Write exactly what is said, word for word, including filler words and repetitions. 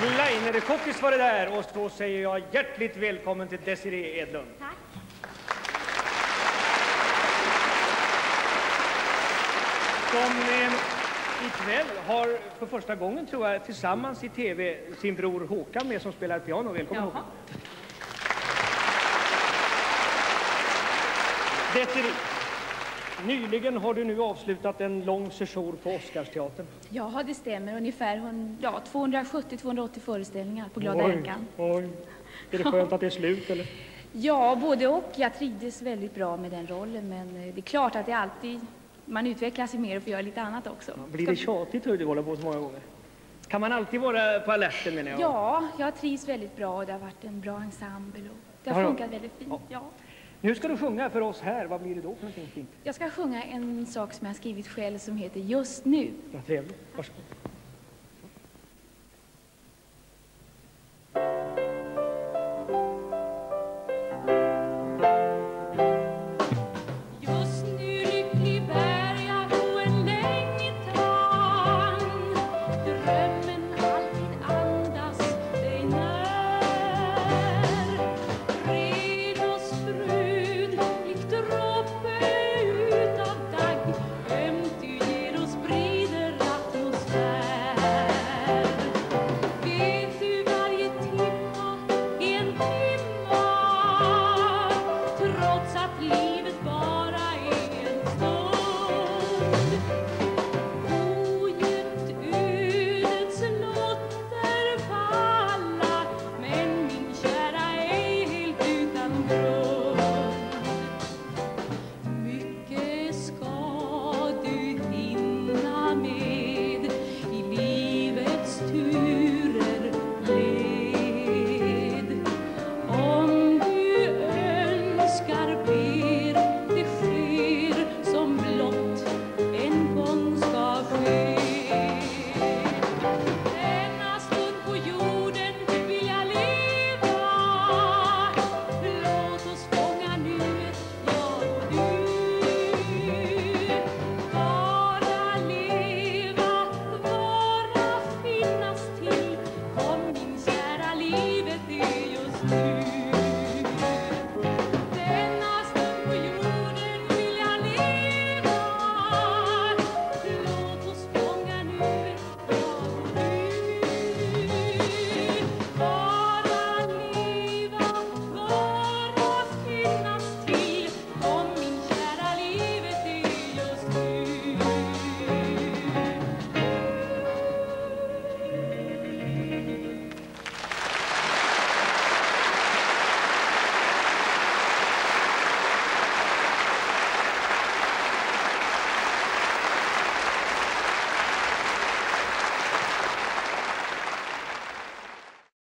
Kleiner Kokis var det där, och så säger jag hjärtligt välkommen till Desiree Edlund. Tack. Som eh, ikväll har för första gången, tror jag, tillsammans i tv sin bror Håkan med som spelar piano. Välkommen. Jaha. Håkan. Desiree, nyligen har du nu avslutat en lång session på Oscarsteatern. Ja, det stämmer. Ungefär ja, tvåhundrasjuttio till tvåhundraåttio föreställningar på Glada oj, Änkan. Oj, är det skönt att det är slut, eller? Ja, både och. Jag trivdes väldigt bra med den rollen, men det är klart att det alltid... Man utvecklar sig mer och får göra lite annat också. Ja, blir det tjatigt, hör du, hålla på så många gånger? Kan man alltid vara på alerten, menar jag? Ja, jag trivs väldigt bra och det har varit en bra ensemble och det har ja, funkat väldigt fint, ja. ja. Nu ska du sjunga för oss här. Vad blir det då för någonting fint? Jag ska sjunga en sak som jag har skrivit själv som heter Just nu. Ja, trevligt. Varsågod.